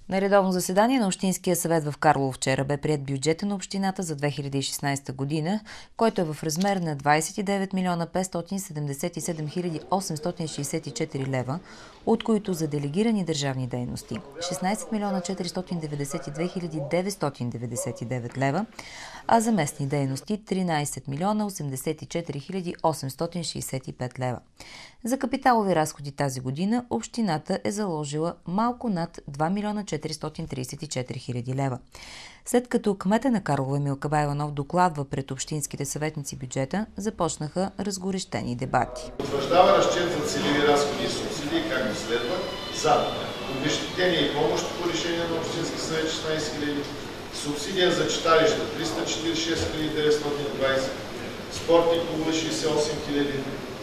На редовно заседание на Общинския съвет в Карлово вчера бе приет бюджета на общината за 2016 година, който е в размер на 29 милиона 577 хиляди 864 лева, от които за делегирани държавни дейности 16 милиона 492 хиляди 999 лева, а за местни дейности 13 милиона 84 хиляди 865 лева. За капиталови разходи тази година общината е заложила малко над 2 милиона 434 хиляди лева. След като кмета на Карлово Емил Кабаиванов докладва пред общинските съветници бюджета, започнаха разгорещени дебати. Утвърждава разчет за целеви разходи и субсидии, както следва: за обезщетение и помощ по решение на Общински съвет 16 хиляди, субсидия за читалища 346 920, спортни клубове 68 хиляди.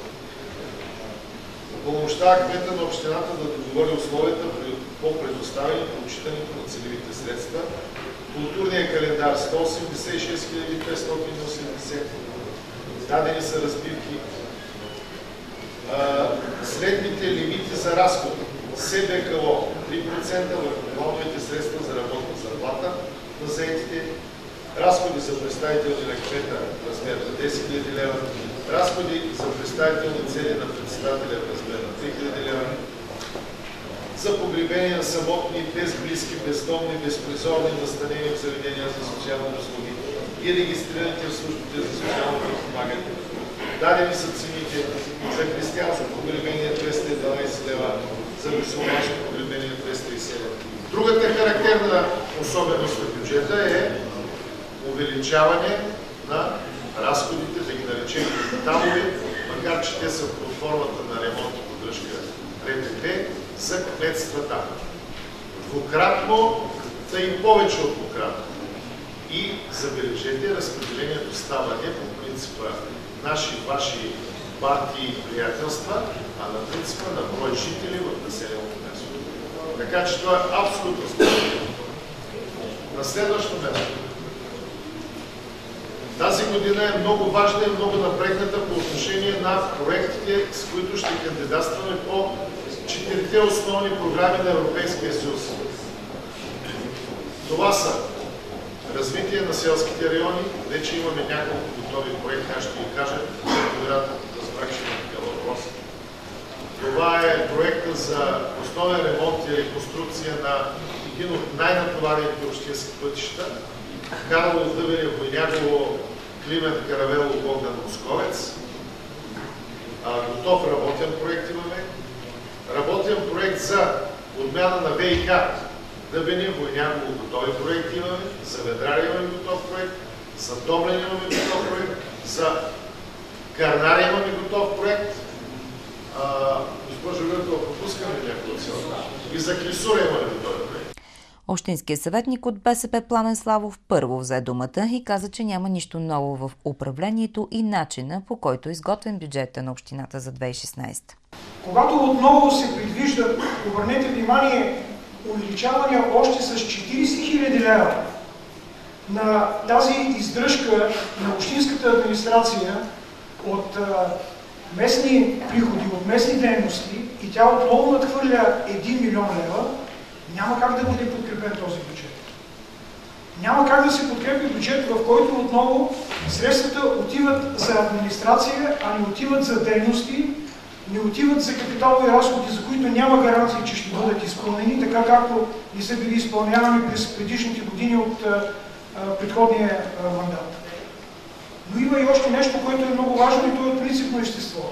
Упълномощава кмета на общината да договори условията по предоставяне и отчитането на целевите средства. Културния календар 186 580. Дадени са разбивки. Средните лимити за разходи. СБКО 3% върху плановите средства за работна заплата на заетите. Разходи за представителни на кмета в размер на 10 000 лева. Разходи за представителни цели на председателя в размер на 3 000 лева. За погребение на самотни, без близки, бездомни, безпризорни, настанени в заведения за социални услуги и регистрираните в службите за социално подпомагане. Дадени са цените за християнско погребение 212 лева, за мюсюлманско погребение 207. Другата характерна особеност на бюджета е увеличаване на разходите, да ги наречем капиталови, макар че те са под формата на ремонт и поддръжка РТП, за кметствата. Двукратно, да и повече от двукратно. И забележете, разпределението става не по принципа наши, ваши партии и приятелства, а на принципа на брой жители в населеното място. Така че това е абсолютно справедливо. На следващо място. Тази година е много важна и много напрегната по отношение на проектите, с които ще кандидатстваме по 4-те основни програми на Европейския съюз. Това са развитие на селските райони. Вече имаме няколко готови проекти, аз ще ви кажа, вероятно да разбрах, че има такива въпроси. Това е проекта за основен ремонт и реконструкция на един от най-натоварените общински пътища. Карлово, Дъбене, Войняково, Климент, Каравелово, Богдан, Московец. Готов работен проект имаме. Работен проект за отмяна на ВИК. Дъбене, Войняково, готови проекти имаме. За Ведрари имаме готов проект. За Добрен имаме готов проект. За Карнари имаме готов проект. Госпожо Гъртова, пропускаме някакво от селата. И за Клисура имаме готови проект. Общинският съветник от БСП Пламен Славов първо взе думата и каза, че няма нищо ново в управлението и начина, по който е изготвен бюджета на общината за 2016. Когато отново се предвиждат, обърнете внимание, увеличавания още с 40 000 лева на тази издръжка на общинската администрация от местни приходи, от местни дейности и тя отново надхвърля 1 милион лева, няма как да бъде подкрепен този бюджет. Няма как да се подкрепи бюджет, в който отново средствата отиват за администрация, а не отиват за дейности, не отиват за капиталови разходи, за които няма гаранции, че ще бъдат изпълнени, така както не са били изпълнявани през предишните години от предходния мандат. Но има и още нещо, което е много важно и то е принципно естество.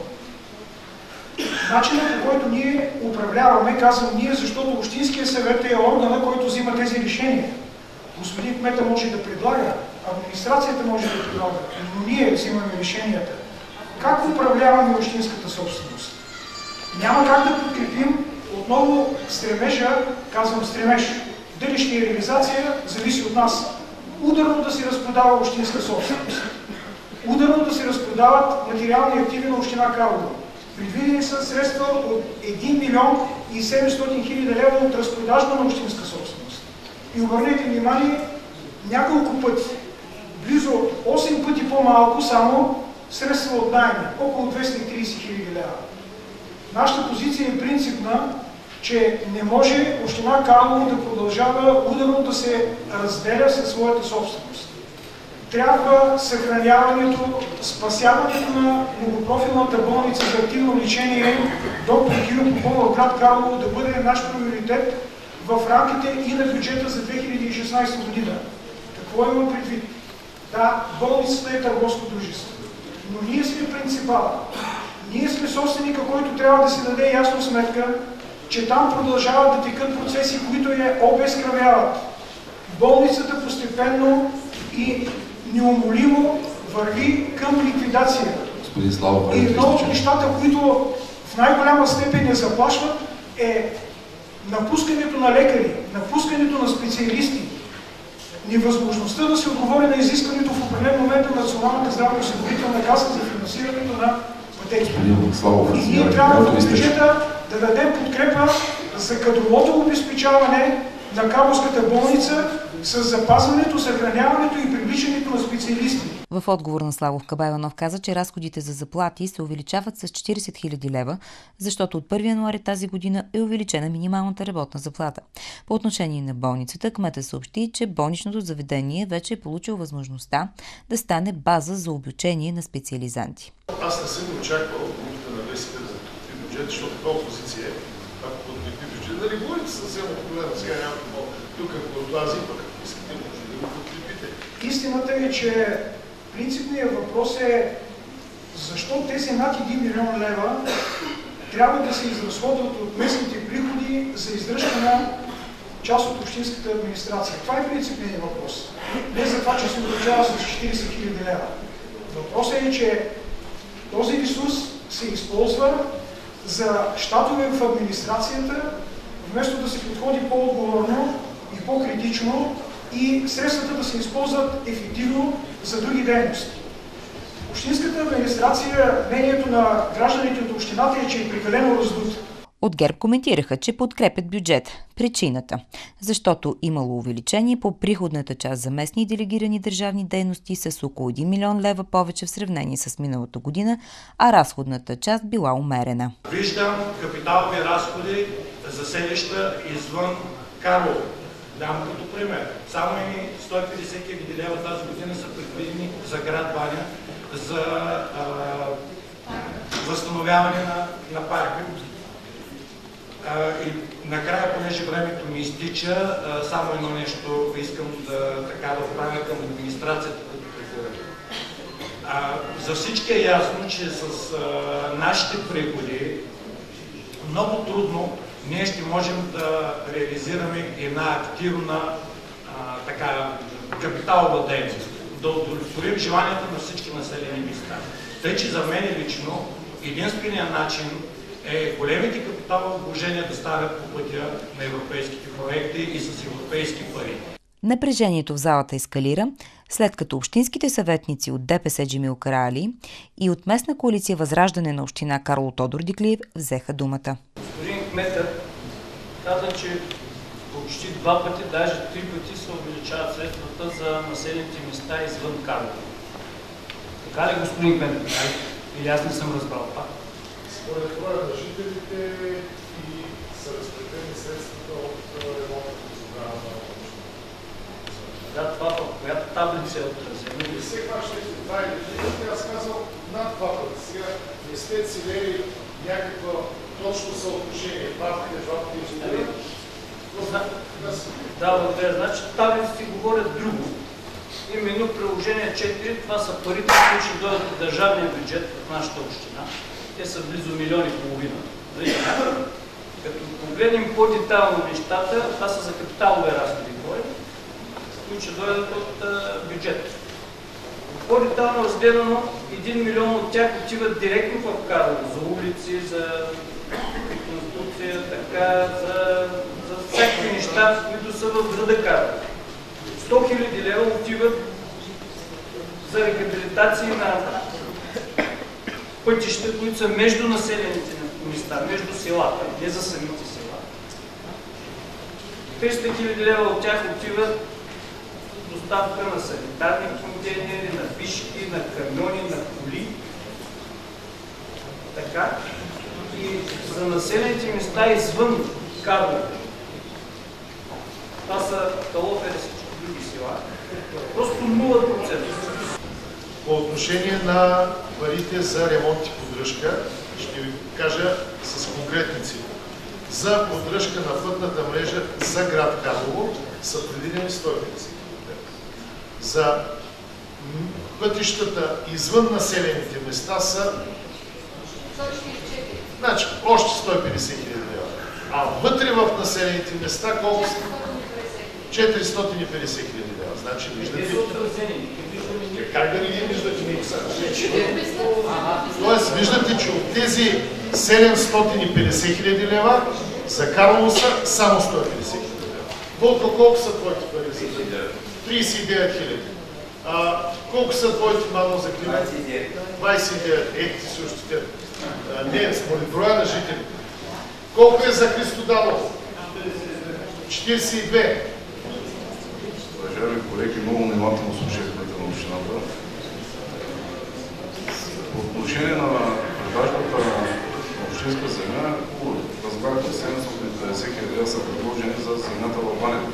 Начинът, по който ние управляваме, казвам ние, защото Общинския съвет е органа, който взима тези решения. Господин кмета може да предлага, администрацията може да предлага, но ние взимаме решенията. Как управляваме общинската собственост? Няма как да подкрепим отново стремежа, казвам стремеж. Дали ще е реализация, зависи от нас. Ударно да се разпродава общинска собственост. Ударно да се разпродават материални активи на община Карлово. Предвидени са средства от 1 милион и 700 хиляди лева от разпродажба на общинска собственост. И обърнете внимание, няколко пъти, близо 8 пъти по-малко само средства от найми, около 230 хиляди лева. Нашата позиция е принципна че не може община Карлово да продължава ударно да се разделя със своята собственост. Трябва съхраняването, спасяването на многопрофилната болница за активно лечение доктор Кирил Попов в град Карлово да бъде наш приоритет в рамките и на бюджета за 2016 година. Какво имам предвид? Да, болницата е търговско дружество, но ние сме принципала. Ние сме собственика, който трябва да си даде ясно сметка, че там продължават да текат процеси, които я обезкръвяват. Болницата постепенно и неумолимо върви към ликвидация. И едно от нещата, които в най-голяма степен я заплашват, е напускането на лекари, напускането на специалисти, невъзможността да се отговори на изискването в определен момент на Националната здравноосигурителна каса за финансирането на пътеки. И ние трябва в бюджета да дадем подкрепа за кадровото обезпечаване на Карловската болница с запазването, съхраняването и привличането на специалисти. В отговор на Славов, Кабайванов каза, че разходите за заплати се увеличават с 40 000 лева, защото от 1 януари тази година е увеличена минималната работна заплата. По отношение на болницата, кметът съобщи, че болничното заведение вече е получило възможността да стане база за обучение на специализанти. Аз не съм очаквал групата на БСП за подкрепи бюджет, защото това опозиция е, ако подкрепи бюджет, дали болница съвсем откровено, сега няма тук по тази, пък ако искате, може да го подкрепите. Истината е, че принципният въпрос е защо тези над 1 милион лева трябва да се изразходват от местните приходи за издръжка на част от общинската администрация. Това е принципният въпрос. Не за това, че се увеличава с 40 000 лева. Въпросът е, че този ресурс се използва за щатове в администрацията, вместо да се подходи по-отговорно и по-критично и средствата да се използват ефективно за други дейности. Общинската администрация, мнението на гражданите от общината е, че е прекалено раздут. От ГЕРБ коментираха, че подкрепят бюджет. Причината – защото имало увеличение по приходната част за местни и делегирани държавни дейности с около 1 милион лева повече в сравнение с миналата година, а разходната част била умерена. Виждам капиталови разходи за селища извън Карлово. Дам като пример. Само и 150 000 лева тази година са предвидени за град Баня за възстановяване на парка. И накрая, понеже времето ми изтича, само едно нещо искам да отправя към администрацията. За всички е ясно, че с нашите приходи много трудно ние ще можем да реализираме една активна капиталова дейност, да удовлетворим желанията на всички населени места. Тъй, че за мен лично единственият начин е големите капиталови вложения да стават по пътя на европейските проекти и с европейски пари. Напрежението в залата ескалира, след като общинските съветници от ДПС Джемил Караали и от местна коалиция Възраждане на община Карло Тодор Диклиев взеха думата. Господин кметът каза, че почти 2 пъти, даже 3 пъти се увеличават средствата за населените места извън Карлово. Така ли, господин кметът? Или аз не съм разбрал това? Според броя на жителите и са разпределени средствата от ремонтната програма на общината. Да, това в която таблица е отразена. И все пак ще това или аз казал над 2 пъти. Сега не сте целели някаква точно съотношение. 2 пъти изгори. Да, благодаря. Значи таблиците говорят друго. Именно приложение 4, това са парите, които ще дойдат от държавния бюджет в нашата община. Те са близо 1,5 милиона. Като погледнем по-детайлно нещата, това са за капиталови разходи, които ще дойдат от бюджет. По-детайлно разгледано, 1 милион от тях отиват директно в Карлово, за улици, за реконструкция, за всякакви неща, които са в града Карлово. 100 000 лева отиват за рехабилитации на пътища, които са между населените места, между селата, не за самите села. 300 000 лева от тях отиват доставка на санитарни контейнери, на пишки, на камиони, на коли. Така. И за населените места извън Карлово. Това са Талофер и всички други села. Просто 0%. По отношение на парите за ремонт и поддръжка, ще ви кажа с конкретни цифри. За поддръжка на пътната мрежа за град Карлово са предвидени 150 хиляди. За пътищата извън населените места са значи, още 150 хиляди лева. А вътре в населените места колко са? 450 хиляди лева. Значи, виждате... Как да не ги виждате? Тоест, виждате, че от тези 750 хиляди лева за Карлово са само 150 хиляди лева. Вълко, колко са твоите пари? 39 хиляди. Колко са твоите, Мано, за климат? 29. Ех, ти си още не, според броя на жители. Колко е за Христо Даново? 42. Уважаеми колеги, много внимателно слушах кмета на общината. По отношение на продажбата на общинска земя, разбрахте, 750 хиляди са предложени за земята в Банята.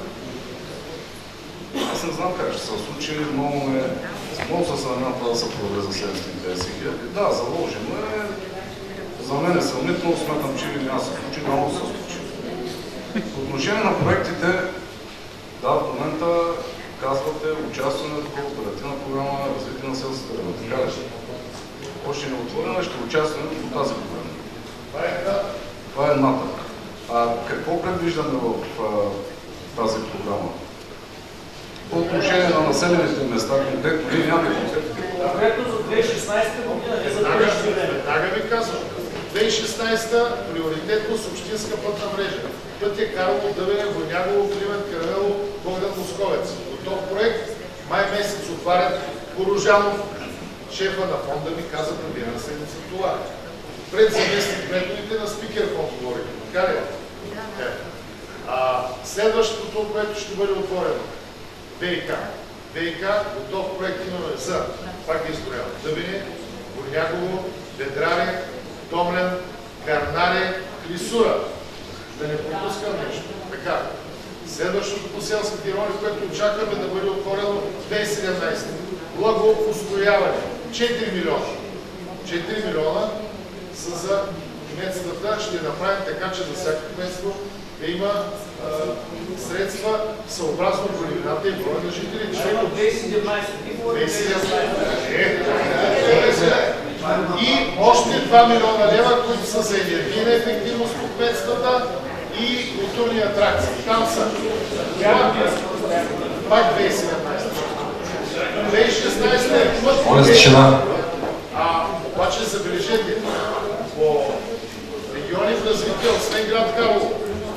Аз не знам как ще се случи, много се съмнявам това да се продаде за 750 хиляди. Да, заложено е. За мен е съмнително, смятам, че няма се случи, много се случи. По отношение на проектите, да, в момента казвате участване в оперативна програма развитие на селската района. Така ли? Още не отворена, ще участваме по тази програма. Това е едната. Какво предвиждаме в тази програма? По отношение на населените места, конкретно ние нямаме конкретно. Конкретно за 2016 година, не за 2016 година. Веднага ви казвам. 2016 приоритетно с общинска пътна мрежа. Пътя Карлово, Дъбене, Войнягово, Кливен, Каравело, Богдан Московец. Готов проект. Май месец отварят Порожанов. Шефа на фонда ми каза да на седмица това. Пред заместник кметовете на спикер фонд говорим. Така ли? Следващото, което ще бъде отворено. ВИК. ВИК, готов проект имаме за, пак изброявам, Дъбене, Войнягово, Ведраре, Домлен, Карнаре, Клисура. Да не пропускам нещо. Така. Следващото по селските райони, което очакваме да бъде отворено 2017. Благоустрояване. 4 милиона. 4 милиона са за кметствата. Ще направим така, че за всяко кметство да има средства съобразно големината и броя на жителите. 2017. И още 2 милиона лева, които са за енергийна ефективност по кметствата и културни атракции. Там са. Пак 2017. 2016 е път. Обаче забележете, по региони в развитие, освен град Карлово,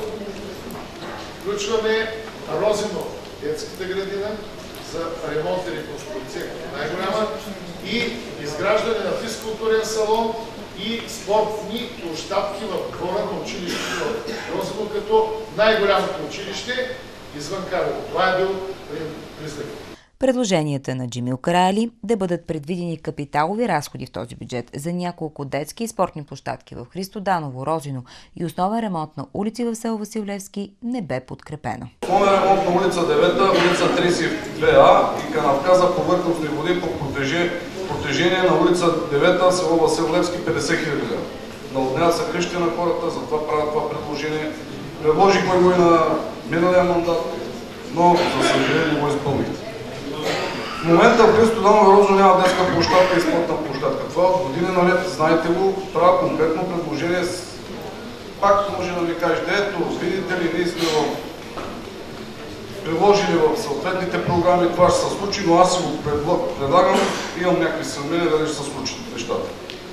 включваме Розино, детската градина, за ремонт и реконструкция, най-голяма, и изграждане на физкултурен салон и спортни площадки в двора на училището в Розино, като най-голямото училище извън Карлово. Това е бил признак. Предложенията на Джемил Караали да бъдат предвидени капиталови разходи в този бюджет за няколко детски и спортни площадки в Христо Даново, Розино и основен ремонт на улици в село Васил Левски не бе подкрепено. Основен ремонт на улица 9, улица 32А и канавка за повърхностни води по протежение на улица 9, село Васил Левски, 50 хиляди лева. Наводняват са къщи на хората, затова правят това предложение. Предложихме го и на миналия мандат, но за съжаление го изпълнихте. В момента в Христо Даново и Розино няма детска площадка и спортна площадка. Това от години наред, знаете го, правя конкретно предложение. Пак може да ми кажете, ето, видите ли, ние сме приложили в съответните програми, това ще се случи, но аз си го предлагам, имам някакви съмнения дали ще се случат нещата.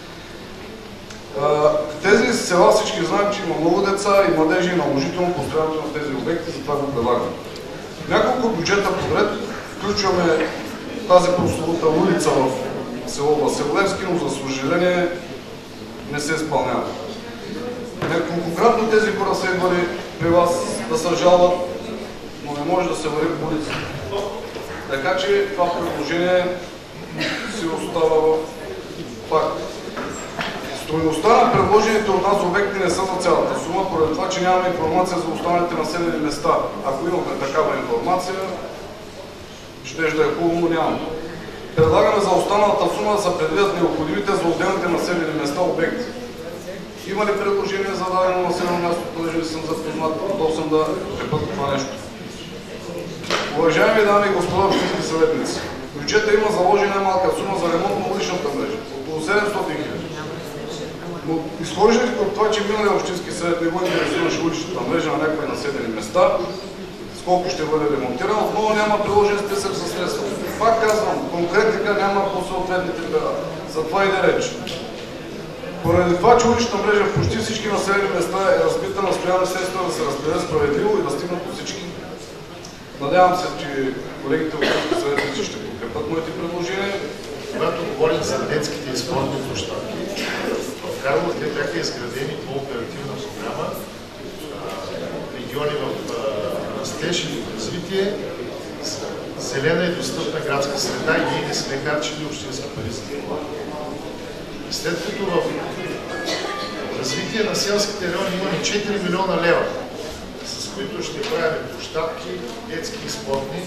Тези села всички знаят, че има много деца и младежи и наложително построяването на тези обекти, затова го предлагам. Няколко бюджета подред включваме тази прословута улица в село Васил Левски, но за съжаление не се изпълнява. Неколкократно тези хора са идвали при вас да се жалват, но не може да се върви по улицата. Така че това предложение си остава в факт. Стойността на предложените от нас обекти не са за цялата сума, поради това, че нямаме информация за останалите населени места. Ако имахме такава информация, ще да е хубаво, но нямаме. Предлагаме за останалата сума да се предвидят необходимите за отделните населени места обекти. Има ли предложение за дадено населено място, понеже не съм запознат, готов съм да препътна това нещо. Уважаеми дами и господа общински съветници, в бюджета има заложена малка сума за ремонт на уличната мрежа, около 700 000. Но изхождайки от това, че миналия общински съвет не го интересуваше уличната мрежа на някои населени места, сколко ще бъде ремонтиран, отново няма приложен списък за средства. Пак казвам, конкретика няма по съответните пера. За това и да реч. Поради това, че уличната мрежа в почти всички населени места е разбита, настояваме средства да се разпределят справедливо и да стигнат до всички. Надявам се, че колегите от общински съветници ще подкрепят моите предложения. Когато говорим за детските и спортни площадки, в Карлово те бяха изградени по оперативна програма региони в растеж и развитие, зелена и достъпна градска среда и ние не сме харчили общински пари за това. След като в развитие на селските райони имаме 4 милиона лева, с които ще правим площадки, детски и спортни,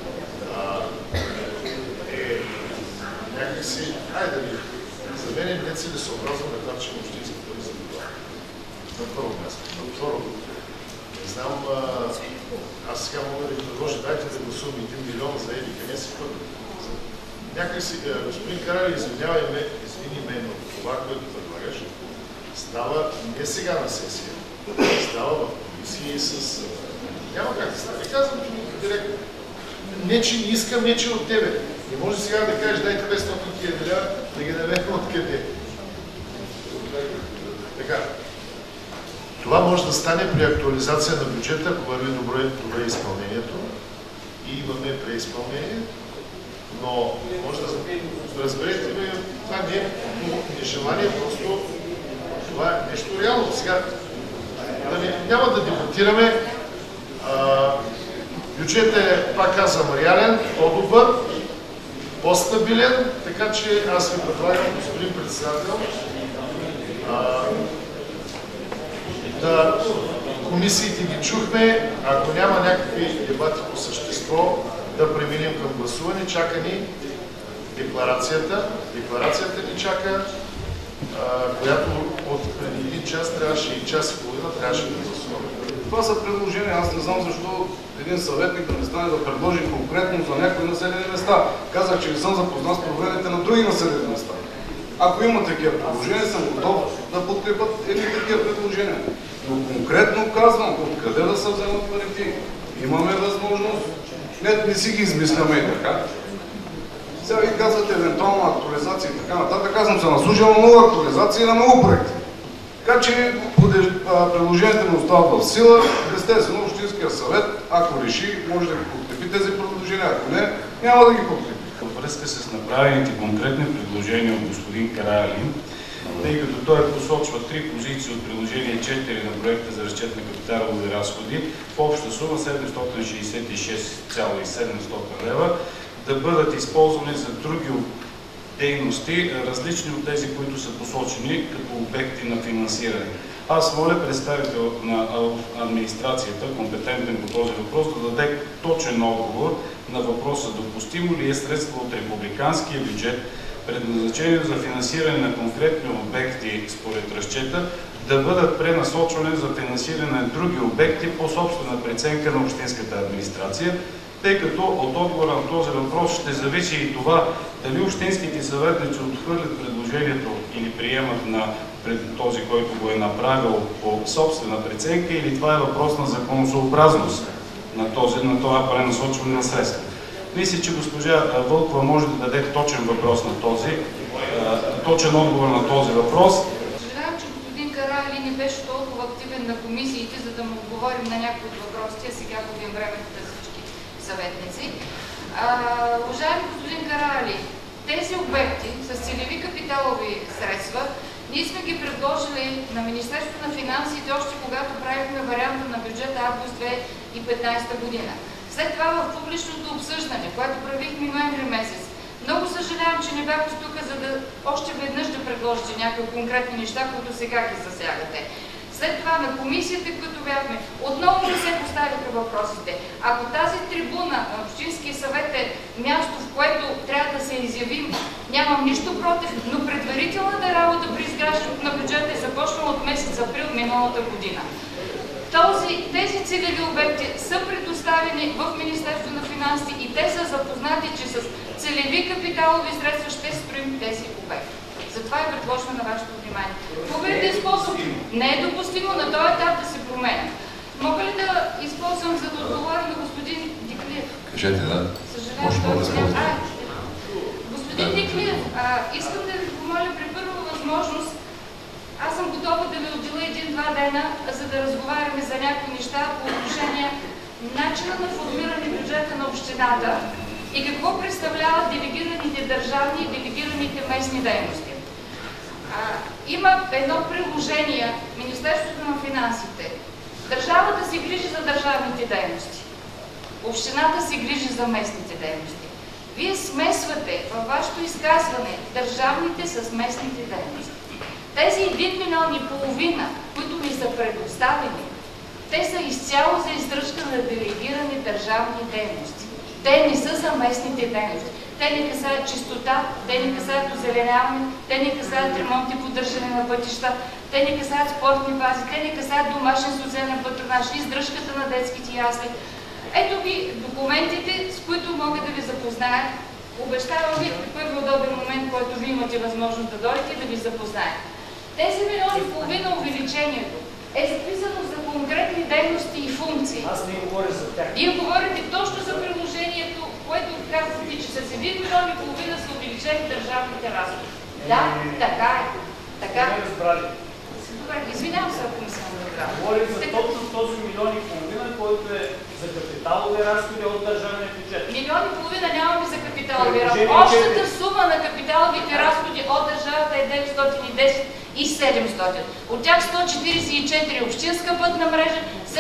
някакси, айде да за мен е нецелесообразно да харчим общински пари за това. На първо място. На второ, не знам, аз сега мога да ви предложа, дайте да гласуваме 1 милион за еди къде си път. Някак си, господин Карали, извини ме, но това, което предлагаш, става не сега на сесия, става в комисии с... Няма как да стане. Казвам директно. Не, че не искам, не, че от тебе. Не може сега да кажеш, дайте 500 000 лева, да ги намерим откъде. Така. Това може да стане при актуализация на бюджета, ако върви добре изпълнението и имаме преизпълнение, но може да разберете, това не е нежелание, просто това е нещо реално. Сега няма да дебатираме. Бюджетът е, пак казвам, реален, по-добър, по-стабилен, така че аз ви предлагам, господин председател, да комисиите ги чухме, ако няма някакви дебати по същество, да преминем към гласуване. Чака ни декларацията. Декларацията ни чака, която от преди един час трябваше и час и половина трябваше да гласуваме. Това са предложения. Аз не знам защо един съветник да не стане да предложи конкретно за някои населени места. Казах, че не съм запознат с проблемите на други населени места. Ако има такива предложения, съм готов да подкрепят едни такива предложения. Но конкретно казвам, откъде да се вземат парите. Имаме възможност. Не си ги измисляме и така. Сега ви казвате евентуална актуализация и така нататък. Аз съм се наслужил на много актуализации на много проекти. Така че предложенията ми остават в сила. Естествено, Общинския съвет, ако реши, може да ги подкрепи тези предложения. Ако не, няма да ги подкрепи. Във връзка с направените конкретни предложения от господин Каралин, тъй като той посочва 3 позиции от приложение 4 на проекта за разчет на капиталови разходи в обща сума 766,700 лева, да бъдат използвани за други дейности, различни от тези, които са посочени като обекти на финансиране. Аз моля представител на администрацията, компетентен по този въпрос, да даде точен отговор на въпроса допустимо ли е средства от републиканския бюджет, предназначени за финансиране на конкретни обекти според разчета, да бъдат пренасочвани за финансиране на други обекти по собствена преценка на общинската администрация, тъй като от отговора на този въпрос ще зависи и това дали общинските съветници отхвърлят предложението или приемат на този, който го е направил по собствена преценка, или това е въпрос на законосъобразност на това пренасочване на средства. Мисля, че госпожа Вълкова може да даде точен въпрос на точен отговор на този въпрос. Съжалявам, че господин Карали не беше толкова активен на комисиите, за да му отговорим на някои от въпросите, а сега губим времето за всички съветници. Уважаеми господин Карали, тези обекти с целеви капиталови средства, ние сме ги предложили на Министерството на финансите още когато правихме варианта на бюджета август 2015 година. След това в публичното обсъждане, което правихме ноември месец, Много съжалявам, че не бяхте тук, за да още веднъж да предложите някои конкретни неща, които сега ги засягате. След това на комисията, които бяхме, отново не се поставиха въпросите. Ако тази трибуна на Общинския съвет е място, в което трябва да се изявим, нямам нищо против, но предварителната работа при изграждането на бюджета е започнала от месец април миналата година. Тези целеви обекти са предоставени в Министерството на финансите и те са запознати, че с целеви капиталови средства ще строим тези обекти. Затова е предложено на вашето внимание. Мога ли да използвам? Не е допустимо на този етап да се променя. Мога ли да използвам, за да отговоря на господин Диклиев? Кажете, да. Съжалявам, господин Диклиев, искам да ви помоля при първа възможност. Аз съм готова да ви отделя 1-2 дена, за да разговаряме за някакви неща по отношение начина на формиране бюджета на общината и какво представляват делегираните държавни и делегираните местни дейности. Има едно приложение, Министерството на финансите. Държавата се грижи за държавните дейности. Общината се грижи за местните дейности. Вие смесвате във вашето изказване държавните с местните дейности. Тези 1,5 милиона, които ми са предоставени, те са изцяло за издръжка на делегирани държавни дейности. Те не са за местните дейности. Те не касаят чистота, те не касаят озеленяване, те не касаят ремонт и поддържане на пътища, те не касаят спортни бази, те не касаят домашен социален патронаж, издръжката на детските ясли. Ето ви документите, с които мога да ви запозная. Обещавам ви в първи удобен момент, който ви имате възможност да дойдете и да ви запозная. Тези 1,5 милиона увеличението е записано за конкретни дейности и функции. Аз не говоря за тях. Вие говорите точно за приложението, което казвате, че с 1,5 милиона са увеличени държавните разходи. Да, така е. Така е. Добре, извинявам се, ако не съм разбрала. Говорим за точно този 1,5 милиона, който е за капиталови разходи от държавния бюджет. 1,5 милиона нямаме за капиталови разходи. Общата сума на капиталовите разходи от държавата е 910 и 700. От тях 144 общинска пътна мрежа,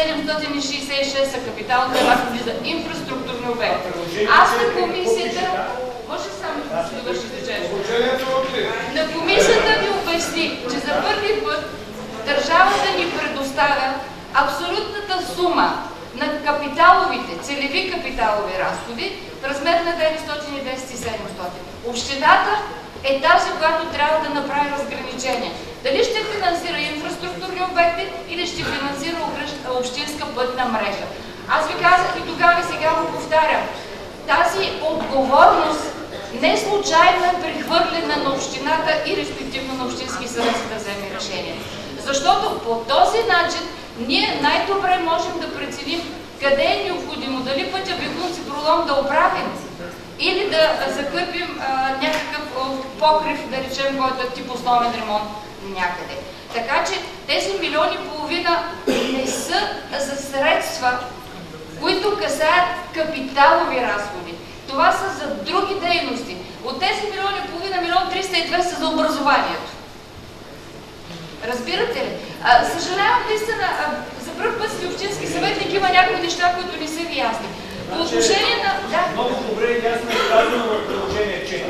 766 са капиталовите разходи за инфраструктурни обекти. Аз на комисията... Може само да се довърши течението. На комисията ви обясни, че за първи път държавата ни предоставя абсолютната сума на капиталовите, целеви капиталови разходи в размер на 910 и 700. Общината е тази, която трябва да направи разграничение. Дали ще финансира инфраструктурни обекти или ще финансира общинска пътна мрежа. Аз ви казах и тогава и сега го повтарям. Тази отговорност не случайно е прехвърлена на общината и респективно на Общински съвет да вземе решение. Защото по този начин ние най-добре можем да преценим къде е необходимо, дали пътя Бегунци Пролом да оправим или да закърпим някакъв покрив, да речем, който е тип основен ремонт някъде. Така че тези 1,5 милиона не са за средства, които касаят капиталови разходи. Това са за други дейности. От тези 1,5 милиона, 1,302 са за образованието. Разбирате ли? Съжалявам, наистина, за първ път сте общински съветник, има някои неща, които не са ви ясни. По отношение на... Да. Много добре и ясно е казано в приложение 4.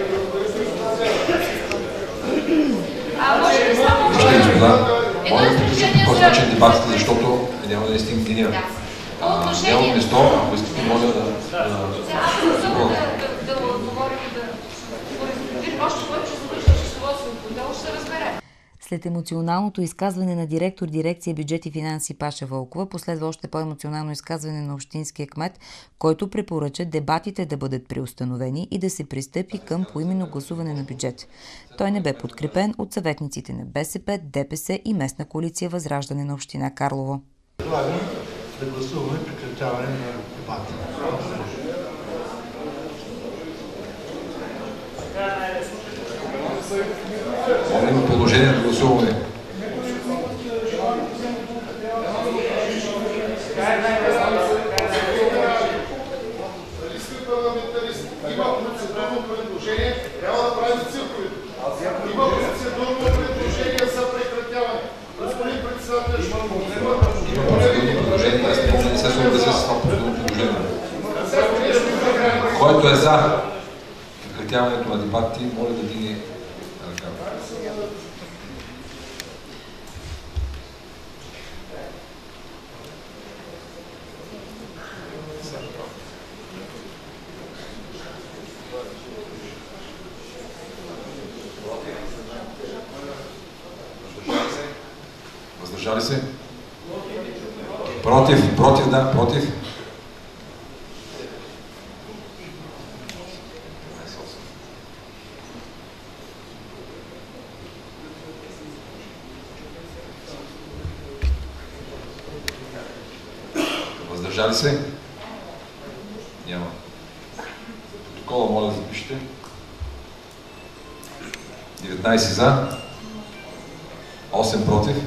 Може ли само... По-значен дебатите, защото няма да не стигне деня. Няма место, ако искате, може да... Аз не съм да отговорим и да... Още повече завършва часоводство, отдолу ще се разберем. След емоционалното изказване на директор дирекция бюджет и финанси Паша Вълкова, последва още по-емоционално изказване на общинския кмет, който препоръча дебатите да бъдат преустановени и да се пристъпи към поименно гласуване на бюджет. Той не бе подкрепен от съветниците на БСП, ДПС и местна коалиция Възраждане на община Карлово. Предлагам да гласуваме прекратяване на дебата. Моля, положение да гласуваме. Има процедурно предложение, трябва да правим цирковете. Има процедурно предложение за прекратяване. Господин председател, Има процедурно предложение, аз не мога да не се съобразя с това процедурно предложение. Който е за прекратяването на дебатите, моля да дигне ръка. Въздържали се? Против, против, да, против. Въздържали се? Няма. Протокола моля да запишете. 19 за, 8 против,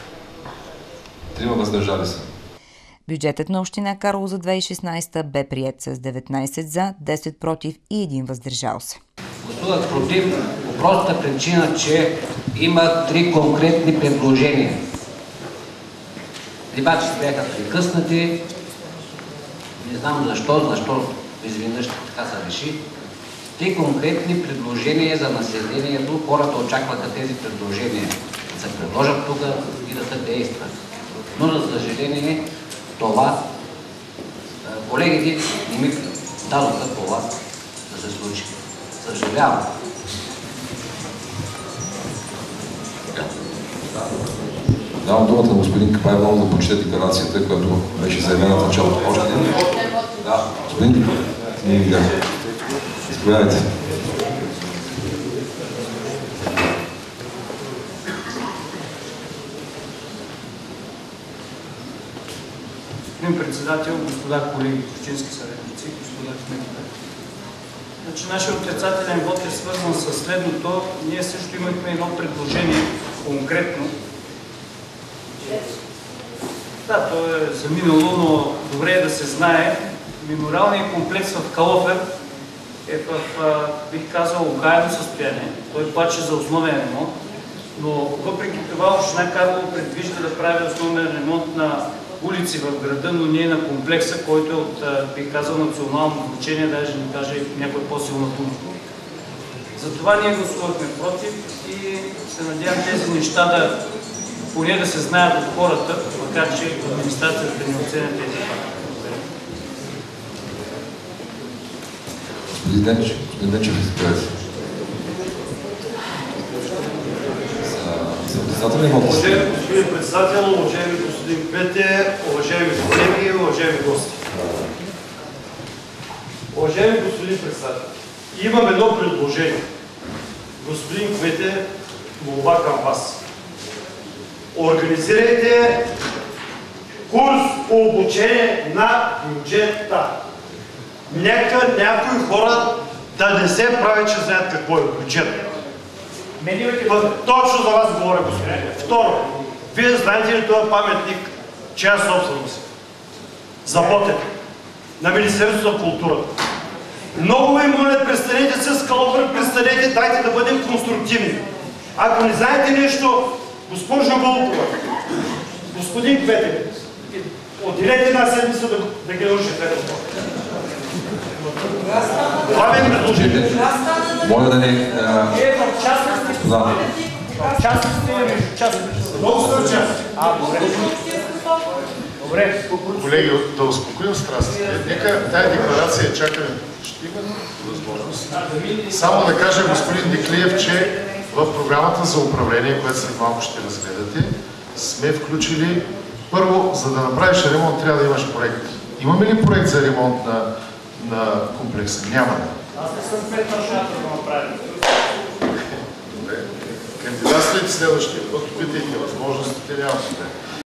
3 въздържали се. Бюджетът на община Карлово за 2016 бе приет с 19 за, 10 против и 1 въздържал се. Гласувах против по простата причина, че има 3 конкретни предложения. Дебатите бяха прекъснати. Не знам защо изведнъж така се реши. 3 конкретни предложения за населението. Хората очакваха тези предложения да се предложат тук и да се действат. Но за съжаление това колегите не ми дадоха това да се случи. Съжалявам. Давам думата на господин Капаев да прочете декларацията, която беше заявена в началото. Още един? Да. Господин, не видях. Изповядайте. Господин председател, господа колеги, общински съветници, господа кметове. Значи, нашия отрицателен вод е свързан с следното. Ние също имахме едно предложение конкретно. Да, то е заминало, но добре е да се знае. Мемориалният комплекс в Калофер е в, бих казал, окаяно състояние. Той плаче за основен ремонт, но въпреки това община Карлово предвижда да прави основен ремонт на улици в града, но не на комплекса, който е от, бих казал, национално значение, даже не каже някоя по-силна дума. Затова ние гласувахме против и се надявам тези неща да поне да се знаят от хората, макар че администрацията не оценя тези факти. Господин Денчев, изповядайте. Уважаеми господин председател, уважаеми господин Пете, уважаеми колеги, уважаеми гости. Уважаеми господин председател, имам едно предложение. Господин Кмете, молба към вас. Организирайте курс по обучение на бюджета. Нека някои хора да не се прави, че знаят какво е бюджет. Точно за вас говоря, господин. Второ, вие знаете ли това паметник, чия собственост? За Ботев, на Министерството на културата. Много ви моля, престанете с Калофер, престанете, дайте да бъдем конструктивни. Ако не знаете нещо, госпожо Вълкова, господин Кметев, отделете една седмица да ги научите. Това ми е предложение. Моля да не... Господа. Много са части. Добре. Колеги, да успокоим страстите. Нека тая декларация чакаме. Ще има възможност. Само да кажа, господин Диклиев, че в програмата за управление, която след малко ще разгледате, сме включили първо, за да направиш ремонт, трябва да имаш проект. Имаме ли проект за ремонт на комплекса? Няма. Аз не съм пред маршата да направим. Добре. Кандидатствайте следващия път, питайте възможностите, няма.